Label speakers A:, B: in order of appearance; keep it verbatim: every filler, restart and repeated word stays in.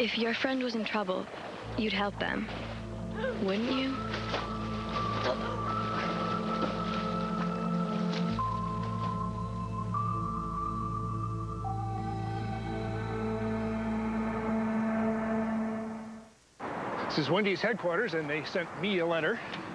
A: If your friend was in trouble, you'd help them, wouldn't you?
B: This is Wendy's headquarters, and they sent me a letter